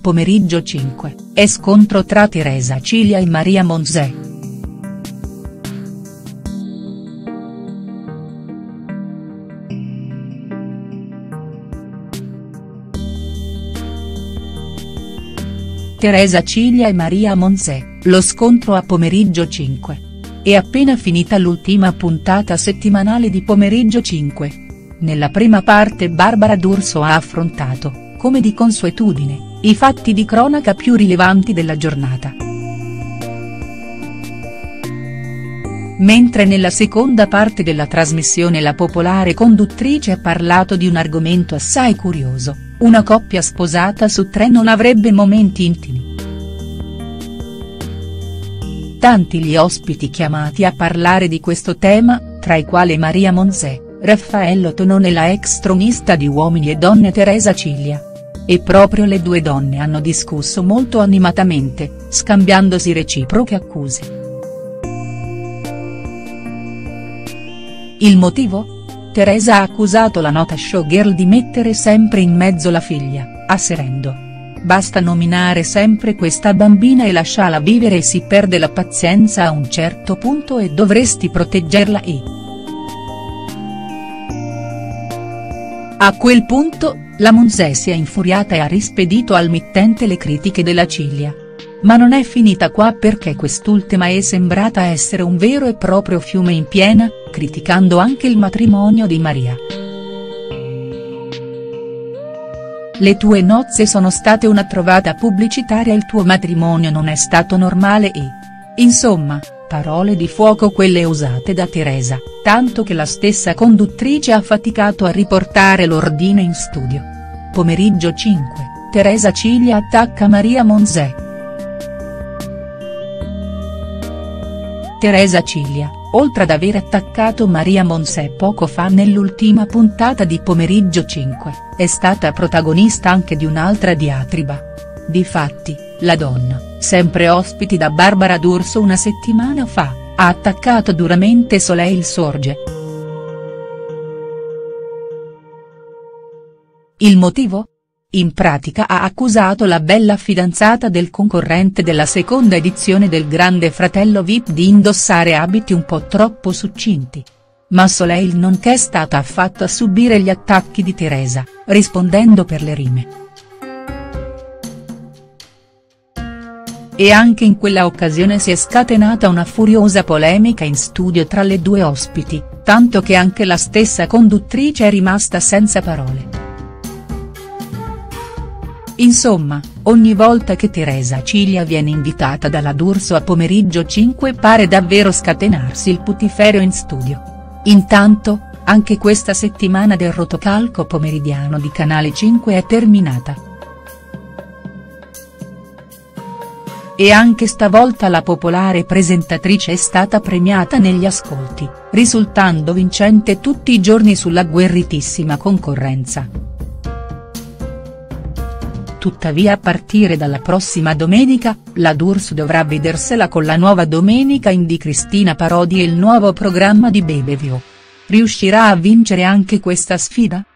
Pomeriggio 5, è scontro tra Teresa Cilia e Maria Monzè. Teresa Cilia e Maria Monzè, lo scontro a Pomeriggio 5. È appena finita l'ultima puntata settimanale di Pomeriggio 5. Nella prima parte Barbara D'Urso ha affrontato, come di consuetudine, i fatti di cronaca più rilevanti della giornata. Mentre nella seconda parte della trasmissione la popolare conduttrice ha parlato di un argomento assai curioso: una coppia sposata su 3 non avrebbe momenti intimi. Tanti gli ospiti chiamati a parlare di questo tema, tra i quali Maria Monzè, Raffaello Tonone e la ex tronista di Uomini e Donne Teresa Cilia. E proprio le due donne hanno discusso molto animatamente, scambiandosi reciproche accuse. Il motivo? Teresa ha accusato la nota showgirl di mettere sempre in mezzo la figlia, asserendo: "Basta nominare sempre questa bambina e lasciala vivere e si perde la pazienza a un certo punto e dovresti proteggerla e". A quel punto, la Monzè si è infuriata e ha rispedito al mittente le critiche della Cilia. Ma non è finita qua, perché quest'ultima è sembrata essere un vero e proprio fiume in piena, criticando anche il matrimonio di Maria. "Le tue nozze sono state una trovata pubblicitaria, il tuo matrimonio non è stato normale e". Insomma, parole di fuoco quelle usate da Teresa, tanto che la stessa conduttrice ha faticato a riportare l'ordine in studio. Pomeriggio 5, Teresa Cilia attacca Maria Monzè. Teresa Cilia, oltre ad aver attaccato Maria Monzè poco fa nell'ultima puntata di Pomeriggio 5, è stata protagonista anche di un'altra diatriba. Difatti, la donna, sempre ospiti da Barbara D'Urso una settimana fa, ha attaccato duramente Soleil Sorge. Il motivo? In pratica ha accusato la bella fidanzata del concorrente della seconda edizione del Grande Fratello VIP di indossare abiti un po' troppo succinti. Ma Soleil non è stata affatto a subire gli attacchi di Teresa, rispondendo per le rime. E anche in quella occasione si è scatenata una furiosa polemica in studio tra le due ospiti, tanto che anche la stessa conduttrice è rimasta senza parole. Insomma, ogni volta che Teresa Cilia viene invitata dalla D'Urso a Pomeriggio 5 pare davvero scatenarsi il putiferio in studio. Intanto, anche questa settimana del rotocalco pomeridiano di Canale 5 è terminata. E anche stavolta la popolare presentatrice è stata premiata negli ascolti, risultando vincente tutti i giorni sulla guerritissima concorrenza. Tuttavia a partire dalla prossima domenica, la D'Urso dovrà vedersela con la nuova Domenica in di Cristina Parodi e il nuovo programma di Bebevio. Riuscirà a vincere anche questa sfida?.